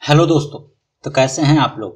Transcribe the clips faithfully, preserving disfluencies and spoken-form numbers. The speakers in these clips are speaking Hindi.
हेलो दोस्तों, तो कैसे हैं आप लोग।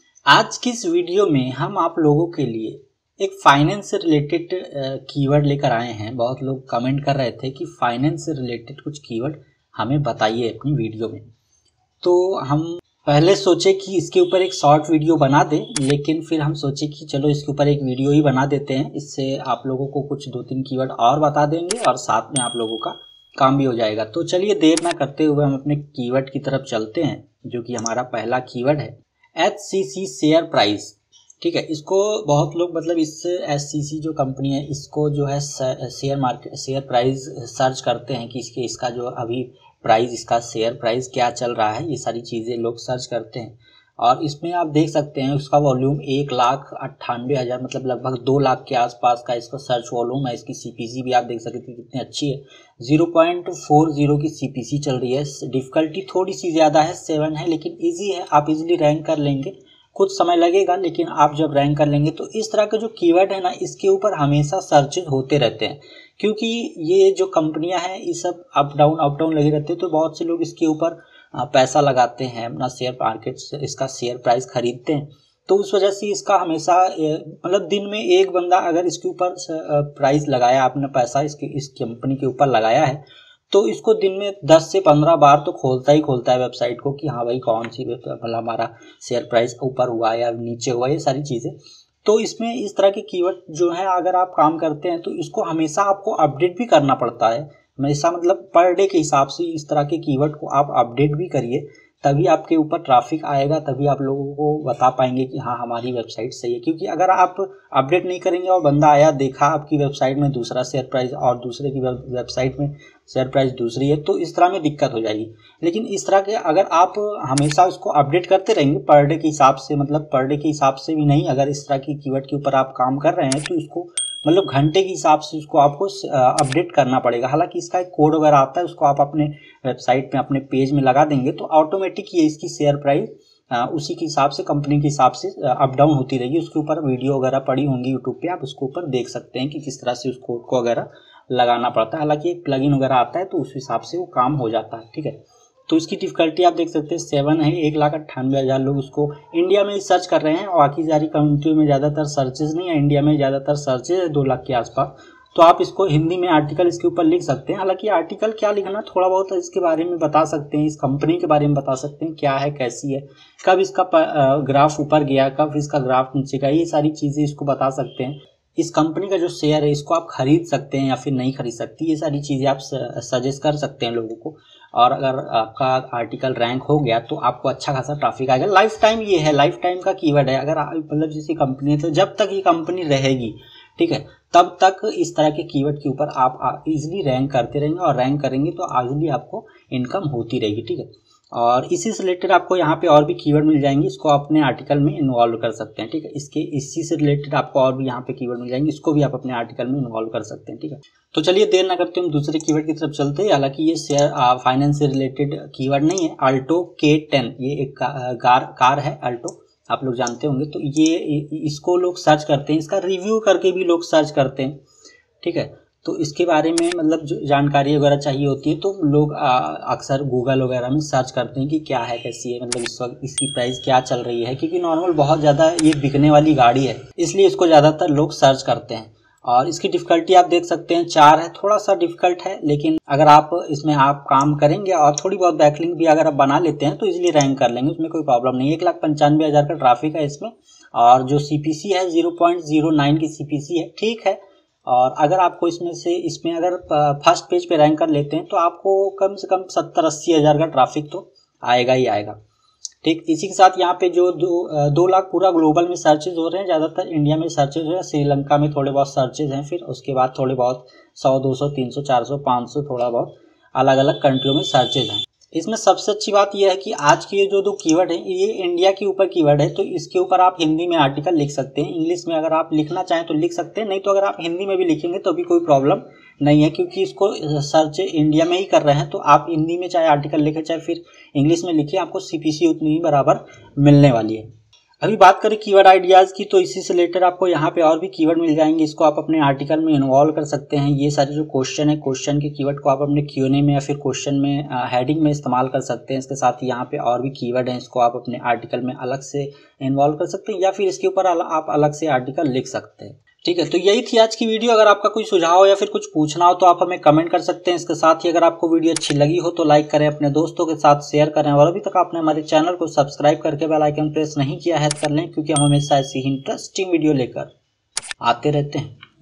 आज की इस वीडियो में हम आप लोगों के लिए एक फाइनेंस से रिलेटेड कीवर्ड लेकर आए हैं। बहुत लोग कमेंट कर रहे थे कि फाइनेंस से रिलेटेड कुछ कीवर्ड हमें बताइए अपनी वीडियो में। तो हम पहले सोचे कि इसके ऊपर एक शॉर्ट वीडियो बना दें, लेकिन फिर हम सोचे कि चलो इसके ऊपर एक वीडियो ही बना देते हैं। इससे आप लोगों को कुछ दो तीन कीवर्ड और बता देंगे और साथ में आप लोगों का काम भी हो जाएगा। तो चलिए देर ना करते हुए हम अपने कीवर्ड की तरफ चलते हैं, जो कि हमारा पहला कीवर्ड है H C C share price. ठीक है, इसको बहुत लोग मतलब इस एच सी सी जो कंपनी है इसको जो है share market share price search करते हैं कि इसके इसका जो अभी प्राइस इसका शेयर प्राइस क्या चल रहा है, ये सारी चीज़ें लोग सर्च करते हैं। और इसमें आप देख सकते हैं उसका वॉल्यूम एक लाख अट्ठानवे हज़ार मतलब लगभग दो लाख के आसपास का इसका सर्च वॉल्यूम है। इसकी सी पी सी भी आप देख सकते हैं कितनी अच्छी है, ज़ीरो पॉइंट फोर ज़ीरो की सी पी सी चल रही है। डिफ़िकल्टी थोड़ी सी ज़्यादा है, सेवन है, लेकिन इजी है, आप इजीली रैंक कर लेंगे। कुछ समय लगेगा लेकिन आप जब रैंक कर लेंगे। तो इस तरह के जो कीवर्ड है ना, इसके ऊपर हमेशा सर्चेज होते रहते हैं, क्योंकि ये जो कंपनियां हैं ये सब अप डाउन अप डाउन लगे रहते हैं। तो बहुत से लोग इसके ऊपर पैसा लगाते हैं, अपना शेयर मार्केट से इसका शेयर प्राइस खरीदते हैं। तो उस वजह से इसका हमेशा मतलब दिन में एक बंदा अगर इसके ऊपर प्राइस लगाया, अपना पैसा इसके इस कंपनी के ऊपर लगाया है, तो इसको दिन में दस से पंद्रह बार तो खोलता ही खोलता है वेबसाइट को कि हाँ भाई कौन सी मतलब हमारा शेयर प्राइस ऊपर हुआ या नीचे हुआ, ये सारी चीज़ें। तो इसमें इस तरह के कीवर्ड जो है अगर आप काम करते हैं तो इसको हमेशा आपको अपडेट भी करना पड़ता है। हमेशा मतलब पर डे के हिसाब से इस तरह के कीवर्ड को आप अपडेट भी करिए, तभी आपके ऊपर ट्रैफिक आएगा, तभी आप लोगों को बता पाएंगे कि हाँ हमारी वेबसाइट सही है। क्योंकि अगर आप अपडेट नहीं करेंगे और बंदा आया देखा आपकी वेबसाइट में दूसरा शेयर प्राइस और दूसरे की वेबसाइट में शेयर प्राइस दूसरी है, तो इस तरह में दिक्कत हो जाएगी। लेकिन इस तरह के अगर आप हमेशा उसको अपडेट करते रहेंगे पर डे के हिसाब से, मतलब पर डे के हिसाब से भी नहीं, अगर इस तरह की कीवर्ड के ऊपर आप काम कर रहे हैं तो इसको मतलब घंटे के हिसाब से उसको आपको अपडेट करना पड़ेगा। हालांकि इसका एक कोड वगैरह आता है, उसको आप अपने वेबसाइट में अपने पेज में लगा देंगे तो ऑटोमेटिक ये इसकी शेयर प्राइस उसी के हिसाब से कंपनी के हिसाब से अप डाउन होती रहेगी। उसके ऊपर वीडियो वगैरह पड़ी होंगी यूट्यूब पे, आप उसके ऊपर देख सकते हैं कि किस तरह से उस कोड को वगैरह लगाना पड़ता है। हालांकि एक प्लगइन वगैरह आता है तो उस हिसाब से वो काम हो जाता है। ठीक है, तो इसकी डिफ़िकल्टी आप देख सकते हैं सेवन है। एक लाख अट्ठानवे हज़ार लोग उसको इंडिया में सर्च कर रहे हैं, और बाकी सारी कंट्री में ज़्यादातर सर्चेज नहीं है, इंडिया में ज़्यादातर सर्चेज है दो लाख के आसपास। तो आप इसको हिंदी में आर्टिकल इसके ऊपर लिख सकते हैं। हालांकि आर्टिकल क्या लिखना, थोड़ा बहुत इसके बारे में बता सकते हैं, इस कंपनी के बारे में बता सकते हैं क्या है, कैसी है, कब इसका ग्राफ ऊपर गया, कब इसका ग्राफ नीचे गया, ये सारी चीज़ें इसको बता सकते हैं। इस कंपनी का जो शेयर है इसको आप खरीद सकते हैं या फिर नहीं खरीद सकती, ये सारी चीज़ें आप सजेस्ट कर सकते हैं लोगों को। और अगर आपका आर्टिकल रैंक हो गया तो आपको अच्छा खासा ट्रैफिक आएगा। लाइफ टाइम ये है, लाइफ टाइम का कीवर्ड है। अगर मतलब जैसी कंपनी है तो जब तक ये कंपनी रहेगी, ठीक है, तब तक इस तरह के कीवर्ड के ऊपर आप इजीली रैंक करते रहेंगे, और रैंक करेंगे तो इजीली आपको इनकम होती रहेगी। ठीक है, और इसी से रिलेटेड आपको यहाँ पे और भी कीवर्ड मिल जाएंगे, इसको अपने आर्टिकल में इन्वॉल्व कर सकते हैं। ठीक है, इसके इसी से रिलेटेड आपको और भी यहाँ पे कीवर्ड मिल जाएंगे, इसको भी आप अपने आर्टिकल में इन्वॉल्व कर सकते हैं। ठीक है, तो चलिए देर ना करते हम दूसरे कीवर्ड की तरफ चलते हैं। हालांकि ये शेयर फाइनेंस से रिलेटेड कीवर्ड नहीं है। अल्टो के टेन, ये एक कार कार है अल्टो, आप लोग जानते होंगे। तो ये इसको लोग सर्च करते हैं, इसका रिव्यू करके भी लोग सर्च करते हैं। ठीक है, तो इसके बारे में मतलब जो जानकारी वगैरह चाहिए होती है तो लोग अक्सर गूगल वगैरह में सर्च करते हैं कि क्या है, कैसी है, मतलब इस वक्त इसकी प्राइस क्या चल रही है। क्योंकि नॉर्मल बहुत ज़्यादा ये बिकने वाली गाड़ी है, इसलिए इसको ज़्यादातर लोग सर्च करते हैं। और इसकी डिफ़िकल्टी आप देख सकते हैं चार है, थोड़ा सा डिफ़िकल्ट है, लेकिन अगर आप इसमें आप काम करेंगे और थोड़ी बहुत बैकलिंक भी अगर आप बना लेते हैं तो इजीली रैंक कर लेंगे, उसमें कोई प्रॉब्लम नहीं है। एक लाख पंचानवे हज़ार का ट्रैफिक है इसमें, और जो सी पी सी है ज़ीरो पॉइंट ज़ीरो नाइन की सी पी सी है। ठीक है, और अगर आपको इसमें से इसमें अगर फर्स्ट पेज पे रैंक कर लेते हैं तो आपको कम से कम सत्तर अस्सी हज़ार का ट्रैफिक तो आएगा ही आएगा। ठीक, इसी के साथ यहाँ पे जो दो दो लाख पूरा ग्लोबल में सर्चेज हो रहे हैं, ज़्यादातर इंडिया में सर्चेज हो रहे हैं, श्रीलंका में थोड़े बहुत सर्चेज हैं, फिर उसके बाद थोड़े बहुत सौ दो सौ तीन सौ चार सौ पाँच सौ थोड़ा बहुत अलग अलग कंट्रियों में सर्चेज हैं। इसमें सबसे अच्छी बात यह है कि आज के जो दो कीवर्ड है ये इंडिया के ऊपर कीवर्ड है, तो इसके ऊपर आप हिंदी में आर्टिकल लिख सकते हैं। इंग्लिश में अगर आप लिखना चाहें तो लिख सकते हैं, नहीं तो अगर आप हिंदी में भी लिखेंगे तो भी कोई प्रॉब्लम नहीं है, क्योंकि इसको सर्च इंडिया में ही कर रहे हैं। तो आप हिंदी में चाहे आर्टिकल लिखें चाहे फिर इंग्लिश में लिखिए, आपको सी पी सी उतनी ही बराबर मिलने वाली है। अभी बात करें कीवर्ड आइडियाज़ की, तो इसी से रिलेटेड आपको यहाँ पे और भी कीवर्ड मिल जाएंगे। इसको आप अपने आर्टिकल में इन्वॉल्व कर सकते हैं। ये सारे जो क्वेश्चन है, क्वेश्चन के कीवर्ड को आप अपने क्यू एन ए में या फिर क्वेश्चन में हेडिंग में इस्तेमाल कर सकते हैं। इसके साथ ही यहाँ पे और भी कीवर्ड हैं, इसको आप अपने आर्टिकल में अलग से इन्वॉल्व कर सकते हैं या फिर इसके ऊपर आप अलग से आर्टिकल लिख सकते हैं। ठीक है, तो यही थी आज की वीडियो। अगर आपका कोई सुझाव या फिर कुछ पूछना हो तो आप हमें कमेंट कर सकते हैं। इसके साथ ही अगर आपको वीडियो अच्छी लगी हो तो लाइक करें, अपने दोस्तों के साथ शेयर करें, और अभी तक आपने हमारे चैनल को सब्सक्राइब करके बेल आइकन प्रेस नहीं किया है कर लें, क्योंकि हम हमेशा ऐसी ही इंटरेस्टिंग वीडियो लेकर आते रहते हैं।